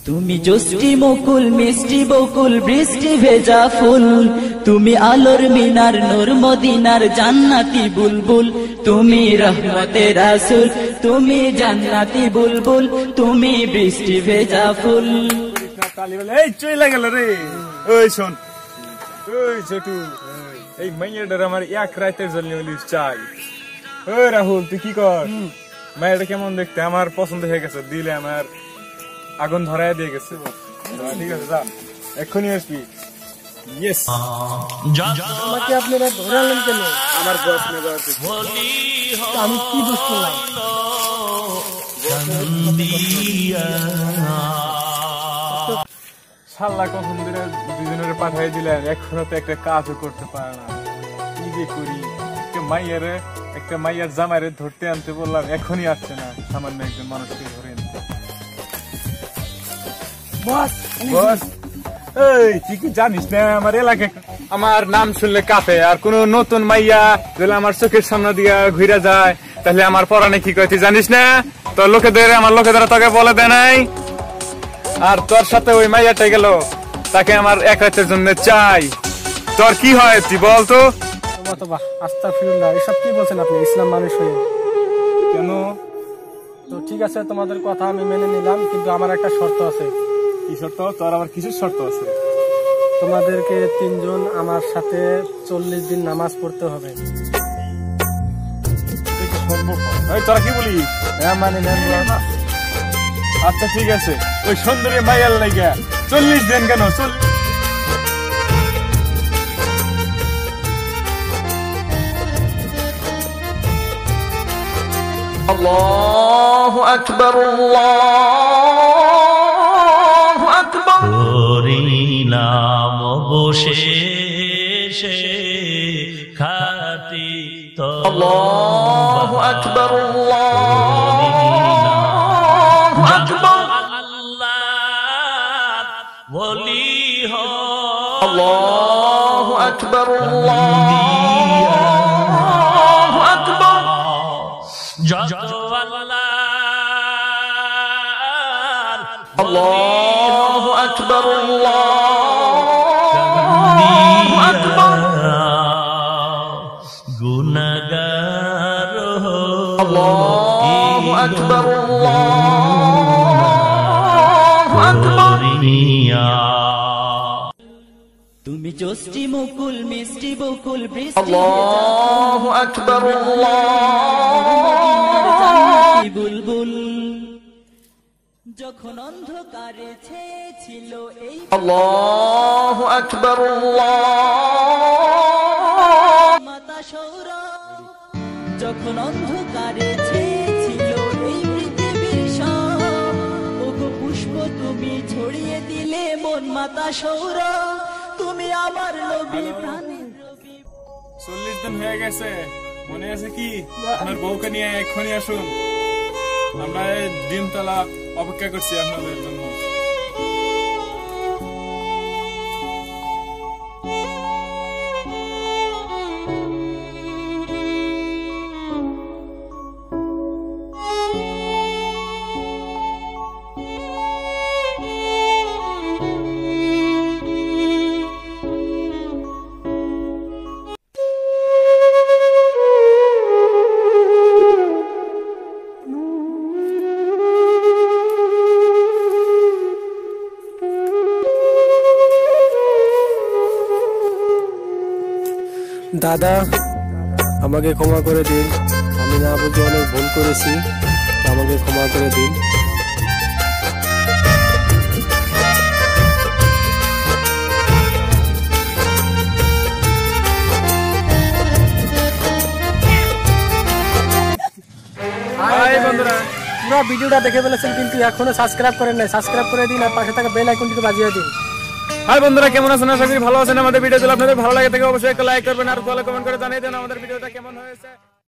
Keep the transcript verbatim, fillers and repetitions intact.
তুমি জষ্টি মুকুল মিষ্টি বকুল বৃষ্টি ভেজা ফুল, তুমি আলোর মিনার নূর মদিনার জান্নাতি বুলবুল, তুমি রহমতের রাসূল, তুমি জান্নাতি বুলবুল, তুমি বৃষ্টি ভেজা ফুল। এই চলে গেল রে। ওই শোন, ওই ছোটু, এই মাইয়াটার আমার এক রাতের জন্য চাই। ওই রাহুল, তুই কি কর? মাইয়াটা কেমন দেখতে? আমার পছন্দ হয়ে গেছে, দিলে আমার আগুন ধরায় দিয়ে গেছে। ঠিক আছে, যা এক্ষুনি আসবি। ইয়েস। আমাকে আপনারা ধরে আনলেন কেন? আমার বস নেবার আমি কি দোষ করলাম? শাল্লা কখন ধরে দুজনের পাঠাই দিলেন, এখনো তো একটা কাজও করতে পারে না। কি যে করি? একটা মাইয়ার একটা মাইয়ার জামাইরে ধরতে আনতে বললাম, এখনই আসছে না। সামান্য একজন মানুষকে ধরে আনতে। বস, বস, এই তুই কি জানিস না আমার এলাকায় আমার নাম শুনলে কাঁপে, আর কোন নতুন মাইয়া যদি আমার চোখের সামনে দিয়ে ঘুরে যায় তাহলে আমার পরাণে কি কয় তুই জানিস না? তোর লোকেদের আমার লোকেরা তোকে বলে দেয় নাই? আর তোর সাথে ওই মাইয়াটা গেল, তাকে আমার এক রাতের জন্য চাই। তোর কি হয় তুই বল তো? আস্তাগফিরুল্লাহ, এসব কি বলছেন আপনি ইসলাম মানুষ হয়ে? কেন? তো ঠিক আছে, তোমাদের কথা আমি মেনে নিলাম, কিন্তু আমার একটা শর্ত আছে। কি শর্ত? তোর আবার কিসের শর্ত আছে? তোমাদেরকে তিনজন আমার সাথে চল্লিশ দিন নামাজ পড়তে হবে। তোরা কি বলিস? হ্যাঁ মানে আচ্ছা ঠিক আছে, ওই সুন্দরী মাইয়ার লাইগা চল্লিশ দিন কেন? চল্লিশ আল্লাহু আকবার, আল্লাহু আকবার। করিলাম অবশেষে খাটি তওবা, আল্লাহু আকবার, আল্লাহু আকবার। আল্লাহ ওলি হও, আল্লাহু আকবার, আল্লাহু আকবার। যত আল্লাহ আল্লাহু আকবার, আল্লাহু আকবার। গুনাহগার আল্লাহু আকবার, আল্লাহু আকবার। তুমি জষ্টি মুকুল মিষ্টি বকুল বৃষ্টি আল্লাহু আকবার, জান্নাতি বুলবুল, যখন অন্ধকারে ছেয়েছিল এই আল্লাহু আকবার, মাতা সৌরভ, যখন অন্ধকারে ছেয়েছিল এই পৃথিবীর সব, ওগো পুষ্প তুমি ছড়িয়ে দিলে মন মাতা সৌরভ, তুমি আমার নবী প্রাণের রবি। চল্লিশ দিন হয়ে গেছে, মনে আছে কি? আপনার বউকে নিয়ে এক্ষুনি আসুন। আমরা ডিমতলা অপেক্ষা করছি আপনাদের জন্য। দাদা, আমাকে ক্ষমা করে দিন, আমি না বুঝে অনেক ভুল করেছি, আমাকে ক্ষমা করে দিন। হাই বন্ধুরা, পুরো ভিডিওটা দেখে ফেলেছেন কিন্তু এখনো সাবস্ক্রাইব করেন নাই, সাবস্ক্রাইব করে দিন আর পাশে থাকা বেল আইকনটিকে বাজিয়ে দিন। হাই বন্ধুরা, কেমন আছেন? আশা করি ভালো আছেন। আমাদের ভিডিও যদি আপনাদের ভালো লাগে থাকে অবশ্যই একটা লাইক করবেন আর ফলো কমেন্ট করে জানিয়ে দেন আমাদের ভিডিওটা কেমন হয়েছে।